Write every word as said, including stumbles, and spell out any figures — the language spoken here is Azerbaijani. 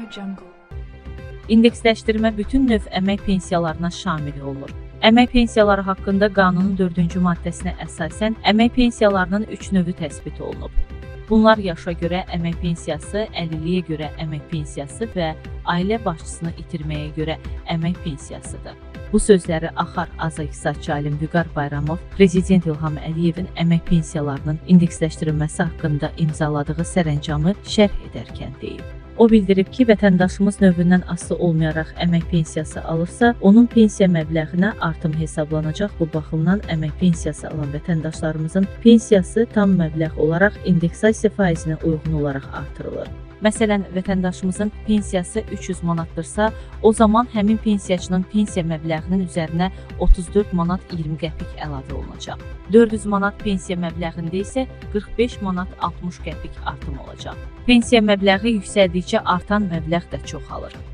Jungle. İndeksləşdirmə bütün növ əmək pensiyalarına şamil olunur. Əmək pensiyaları haqqında qanunun dördüncü maddəsinə əsasən əmək pensiyalarının üç növü təsbit olunub. Bunlar yaşa görə əmək pensiyası, əlilliyə görə əmək pensiyası və ailə başçısını itirməyə görə əmək pensiyasıdır. Bu sözləri Axar Azərbaycan alim Vüqar Bayramov Prezident İlham Əliyevin əmək pensiyalarının indeksləşdirilməsi haqqında imzaladığı sərəncamı şərh edərkən deyib. O bildirib ki, vətəndaşımız növündən asılı olmayaraq əmək pensiyası alırsa, onun pensiya məbləğinə artım hesablanacaq. Bu baxımdan əmək pensiyası alan vətəndaşlarımızın pensiyası tam məbləğ olaraq indeksasiya faizinə uyğun olaraq artırılır. Məsələn, vətəndaşımızın pensiyası üç yüz manatdırsa, o zaman həmin pensiyaçının pensiya məbləğinin üzərinə otuz dörd manat iyirmi qəpik əlavə olunacaq. dörd yüz manat pensiya məbləğində isə qırx beş manat altmış qəpik artım olacaq. Pensiya məbləği yüksəldikcə artan məbləğ də çoxalır.